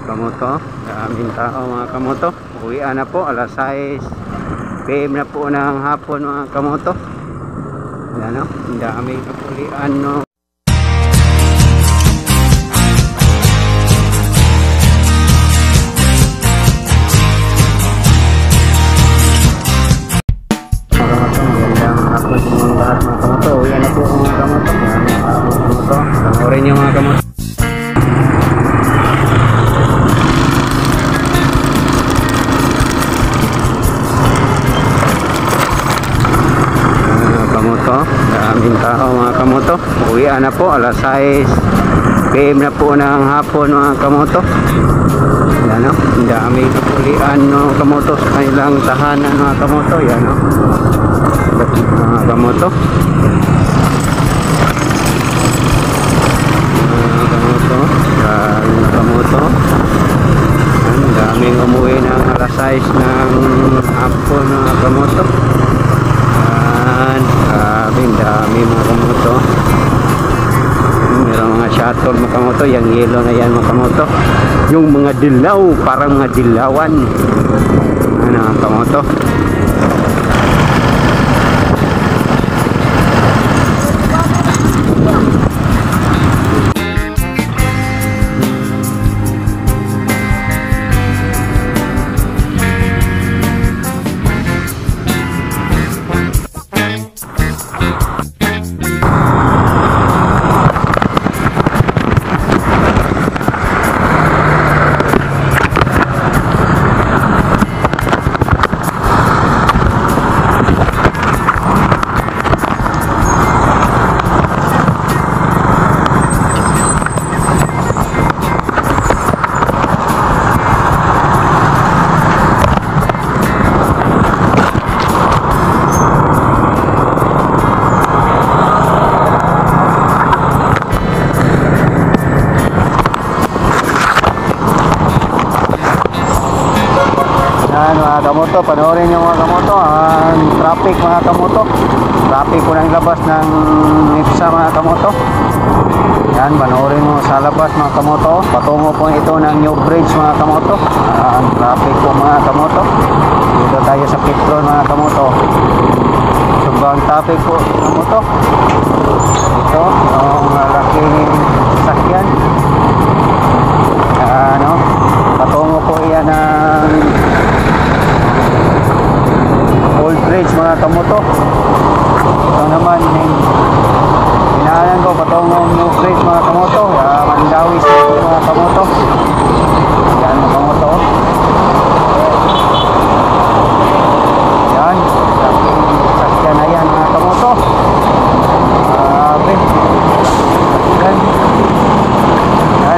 kamoto, daming tao mga kamoto. Uwian na po, alas 6 PM na po ng hapon mga kamoto. Yan o, ang daming kapulian no. Magandang hapon sa mga lahat mga kamoto. Uwian na po mga kamoto. Yan mga kamoto, panoorin nyo mga kamoto. Daming tao mga kamoto. Uwian na po, alas 6 PM na po ng hapon mga kamoto. Yan o, ang daming kapulian no, kamoto sa kanilang tahanan mga kamoto. Yan o, mga kamoto. Mga kamoto, daming kamoto. Ang daming umuwi ng alas 6 ng hapon mga kamoto. Dami mga kamoto. Merong mga shuttle mga kamoto. Yung yellow na yan mga kamoto. Yung mga dilaw, parang mga dilawan. Ano mga kamoto. Mga kamoto, panoorin nyo mga kamoto ang traffic mga kamoto. Traffic po ng labas ng IPSA mga kamoto. Yan, panoorin mo sa labas mga kamoto. Patungo po ito ng New Bridge mga kamoto. Ang traffic po mga kamoto. Dito tayo sa Petron mga kamoto. Sobrang traffic po kamoto. Ito, yung malaking sakyan. Ano, patungo po yan ng Old Bridge mga kamoto. Ito naman inaanan ko patungong New Bridge mga kamoto. Mandawi City mga kamoto. Yan mga kamoto. Yan, sakyan na yan mga kamoto. Yan. Yan.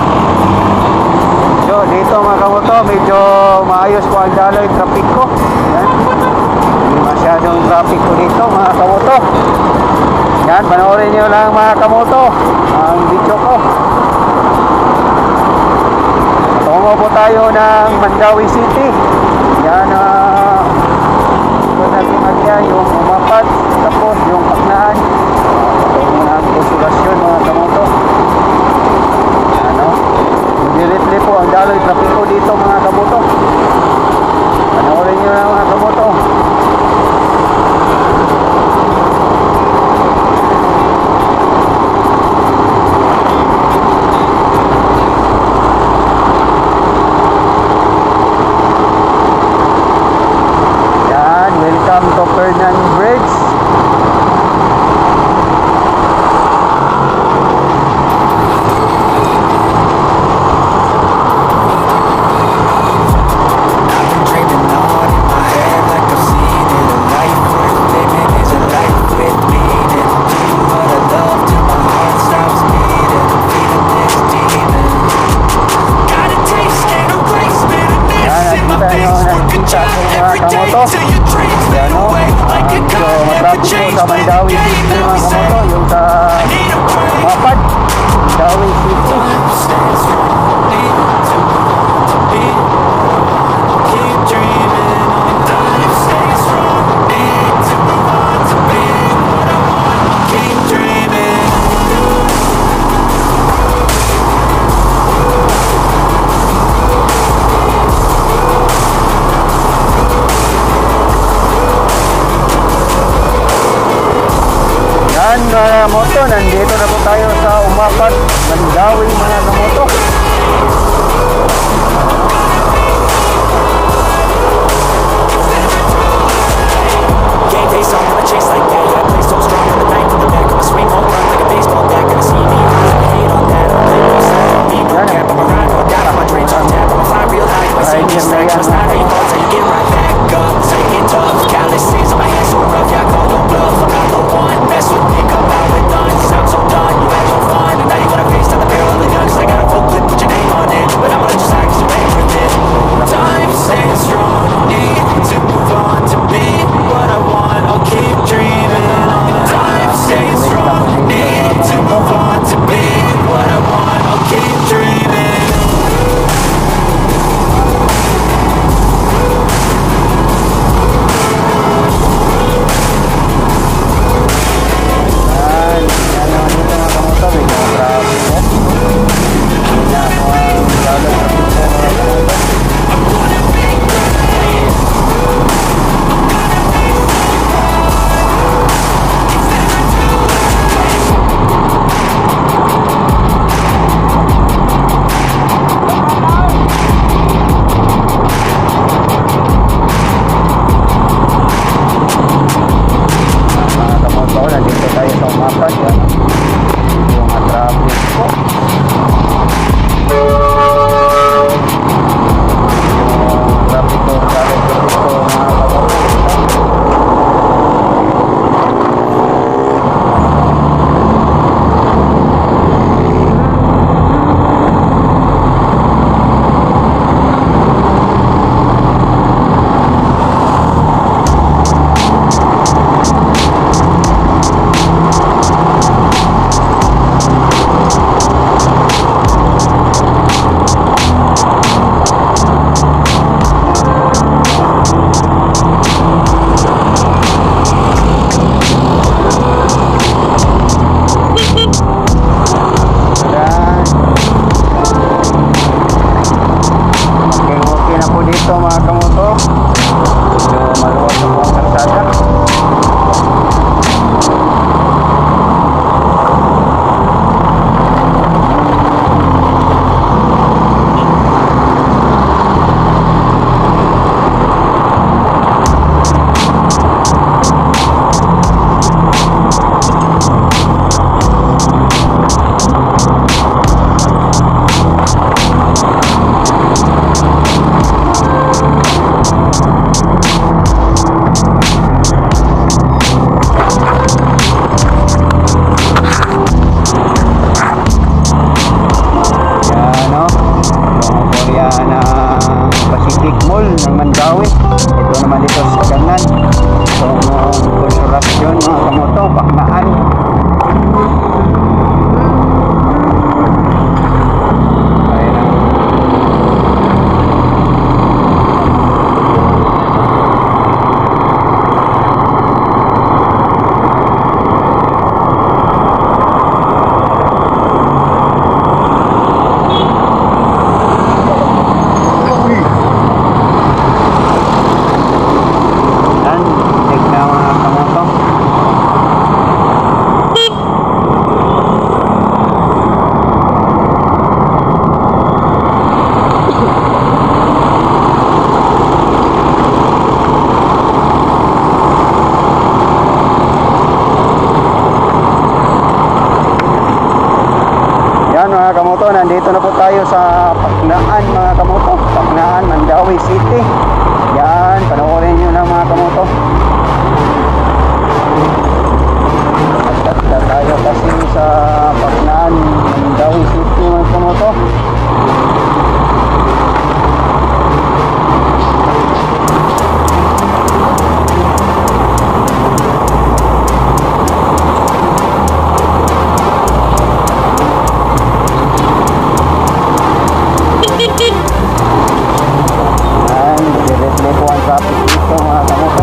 So dito mga kamoto, medyo maayos po ang daloy traffic ko. Yan, masyadong traffic ko dito mga kamoto. Yan, panoorin nyo lang mga kamoto ang video ko. Tungo po tayo ng Mandawi City. Yan, ito natin magyan yung umapat, tapos yung Paknaan. Tungo na ang konsulasyon mga kamoto. Ano, directly po ang daloy traffic ko dito mga kamoto. Panoorin nyo lang mga kamoto. Dreaming on in my head like I've mga kamoto, nandito na po tayo sa Umapat, Mandawi mga kamoto. Game day song, gonna chase like that. Yeah, I play so strong in the night from the back. I'ma swing home run like a baseball bat. Gonna see me eyes, I hate on that. I'm letting me slide, don't need no cap. I'ma ride or die, my dreams on tap. I'ma fly real high, you ain't seen me stack. I'ma slide how you fall, till you get right back up. Take it tough, calluses on my hands so rough. Yeah, I call your bluff, I'm not the one. Mess with me, come out with none. Sound so done, you had your fun, and now you gotta face down the barrel of the gun. 'Cause I got a full clip, put your name on it, but I'ma let you slide 'cause you ain't with it. Time stays strong, need to move on to be what I want. I'll keep dreaming on. Time stays strong, need to move on to be what I want. I'll keep dreaming. Yan naman dito mga kamoto, medyo grabe po. Hindi na ako ang lalo sa pito mga kamoto. Mga kamoto, nandito tayo sa Umapat. Yan yung traffic po. Yung traffic ko galing dito mga kamoto. Okay na po dito mga kamoto. So maluwag na po ang kalsada. Pacific Mall ng Mandawi. Ito naman dito sa Gangan. Itong konstruksyon mga kamoto, Baknaan. Yan mga kamoto, nandito na po tayo sa Baknaan mga kamoto. Baknaan, Mandawi City. Yan, panoorin nyo na mga kamoto. Nagdagdag tayo kasi sa Baknaan, Mandawi City mga kamoto. Yan, diretly po ang traffic dito mga kamoto.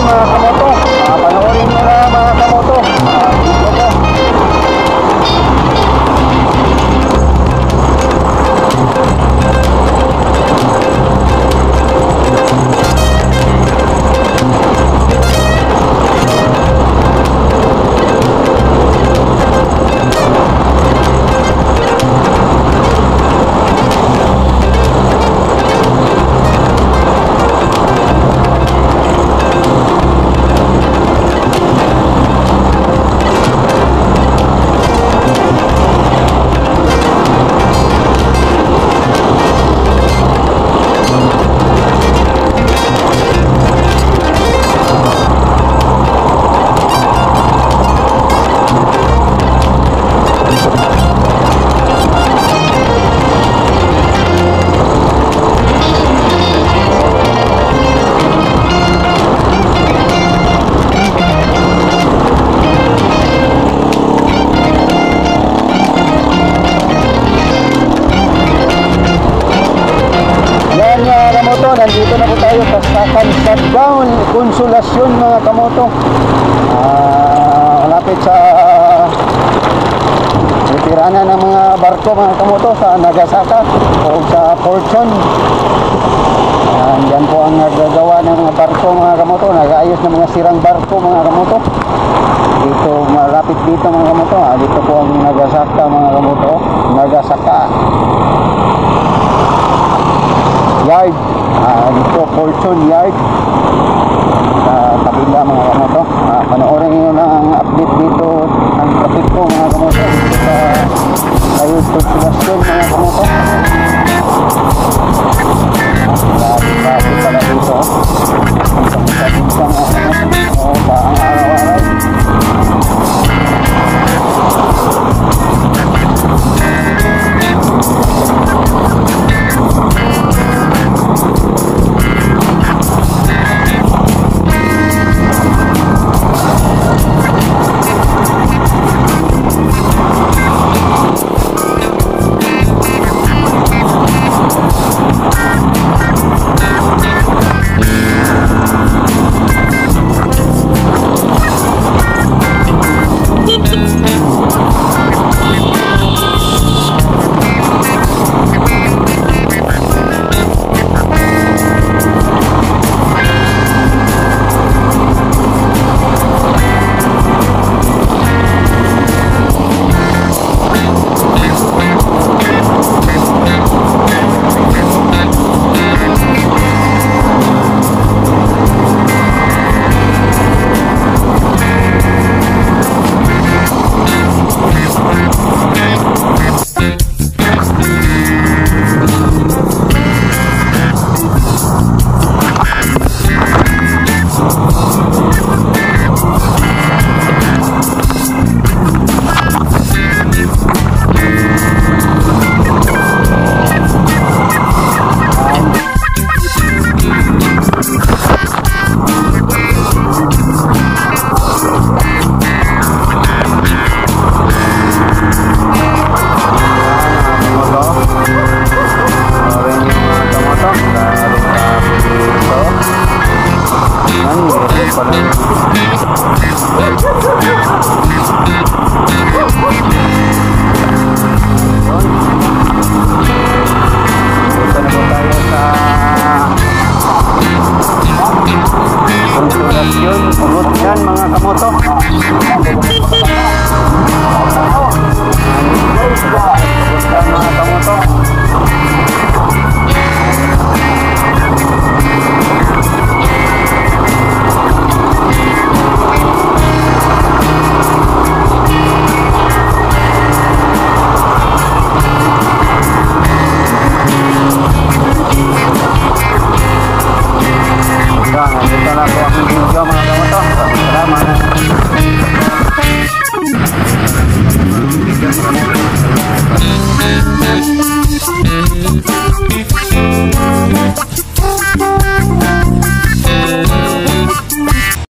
mga kamoto. Panoorin nyo na mga kamoto. Dito po. Nandito na po tayo sa Shutdown Konsolasyon mga kamoto. Malapit sa retirana ng mga barko mga kamoto sa Nagasaka o sa Fortune. Yan po ang nagagawa ng mga barko mga kamoto, nag-aayos ng mga sirang barko mga kamoto. Dito malapit dito mga kamoto, dito po ang Nagasaka mga kamoto, Nagasaka Yard. Dito Fortune Yard sa kabila mga kamoto. Panoorin nyo na ang update dito ng traffic ko mga kamoto dito sa YouTube Konsolasyon mga kamoto. Lagi pala dito sa mga kamoto o sa ang araw-araw. Mga kamoto.